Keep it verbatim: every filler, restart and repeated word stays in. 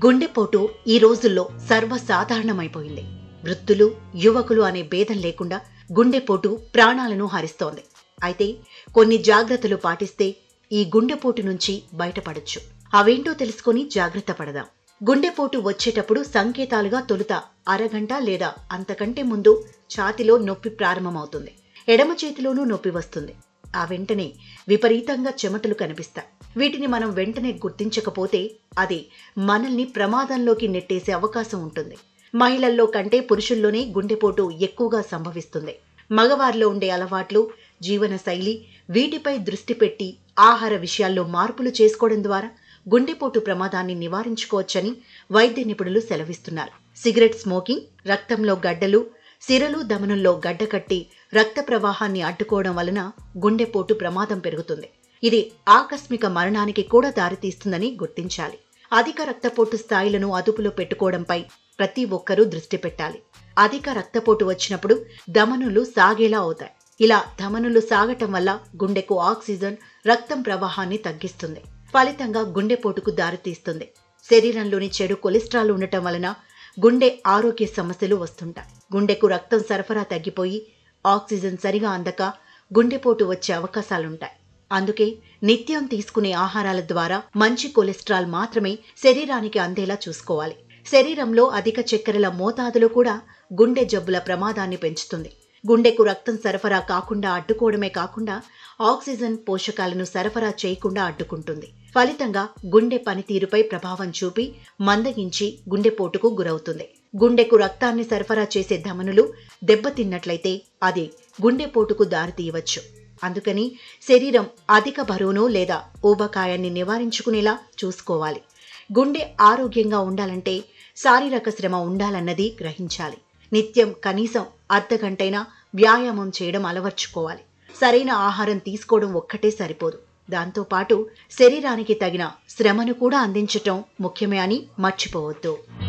గుండెపోటు ఈ రోజుల్లో సర్వసాధారణమైపోయింది. వృద్ధులు, యువకులు అనే భేదం లేకుండా గుండెపోటు ప్రాణాలను హరిస్తోంది. అయితే కొన్ని జాగ్రత్తలు పాటిస్తే ఈ గుండెపోటు నుంచి బయటపడొచ్చు. అవేంటో తెలుసుకొని జాగ్రత్త పడదాం. గుండెపోటు వచ్చేటప్పుడు సంకేతాలుగా తొలుత అరగంట లేదా అంతకంటే ముందు ఛాతిలో నొప్పి ప్రారంభమవుతుంది. ఎడమ చేతిలోనూ నొప్పి వస్తుంది. ఆ వెంటనే విపరీతంగా చెమటలు కనిపిస్తాయి. వీటిని మనం వెంటనే గుర్తించకపోతే అది మనల్ని ప్రమాదంలోకి నెట్టేసే అవకాశం ఉంటుంది. మహిళల్లో కంటే పురుషుల్లోనే గుండెపోటు ఎక్కువగా సంభవిస్తుంది. మగవారిలో ఉండే అలవాట్లు, జీవన శైలి, వీటిపై దృష్టి పెట్టి ఆహార విషయాల్లో మార్పులు చేసుకోవడం ద్వారా గుండెపోటు ప్రమాదాన్ని నివారించుకోవచ్చని వైద్య నిపుణులు సెలవిస్తున్నారు. సిగరెట్ స్మోకింగ్, రక్తంలో గడ్డలు, సిరలు ధమనుల్లో గడ్డకట్టి రక్త ప్రవాహాన్ని అడ్డుకోవడం వలన గుండెపోటు ప్రమాదం పెరుగుతుంది. ఇది ఆకస్మిక మరణానికి కూడా దారితీస్తుందని గుర్తించాలి. అధిక రక్తపోటు స్థాయిలను అదుపులో పెట్టుకోవడంపై ప్రతి ఒక్కరూ దృష్టి పెట్టాలి. అధిక రక్తపోటు వచ్చినప్పుడు ధమనులు సాగేలా అవుతాయి. ఇలా ధమనులు సాగటం వల్ల గుండెకు ఆక్సిజన్, రక్తం ప్రవాహాన్ని తగ్గిస్తుంది. ఫలితంగా గుండెపోటుకు దారితీస్తుంది. శరీరంలోని చెడు కొలెస్ట్రాల్ ఉండటం వలన గుండె ఆరోగ్య సమస్యలు వస్తుంటాయి. గుండెకు రక్తం సరఫరా తగ్గిపోయి ఆక్సిజన్ సరిగా అందక గుండెపోటు వచ్చే అవకాశాలుంటాయి. అందుకే నిత్యం తీసుకునే ఆహారాల ద్వారా మంచి కొలెస్ట్రాల్ మాత్రమే శరీరానికి అందేలా చూసుకోవాలి. శరీరంలో అధిక చక్కెరల మోతాదులు కూడా గుండె జబ్బుల ప్రమాదాన్ని పెంచుతుంది. గుండెకు రక్తం సరఫరా కాకుండా అడ్డుకోవడమే కాకుండా ఆక్సిజన్, పోషకాలను సరఫరా చేయకుండా అడ్డుకుంటుంది. ఫలితంగా గుండె పనితీరుపై ప్రభావం చూపి మందగించి గుండెపోటుకు గురవుతుంది. గుండెకు రక్తాన్ని సరఫరా చేసే ధమనులు దెబ్బతిన్నట్లయితే అది గుండెపోటుకు దారితీయవచ్చు. అందుకని శరీరం అధిక బరువును లేదా ఊబకాయాన్ని నివారించుకునేలా చూసుకోవాలి. గుండె ఆరోగ్యంగా ఉండాలంటే శారీరక శ్రమ ఉండాలన్నది గ్రహించాలి. నిత్యం కనీసం అర్ధ గంటైనా వ్యాయామం చేయడం అలవర్చుకోవాలి. సరైన ఆహారం తీసుకోవడం ఒక్కటే సరిపోదు. దాంతోపాటు శరీరానికి తగిన శ్రమను కూడా అందించటం ముఖ్యమే అని మర్చిపోవద్దు.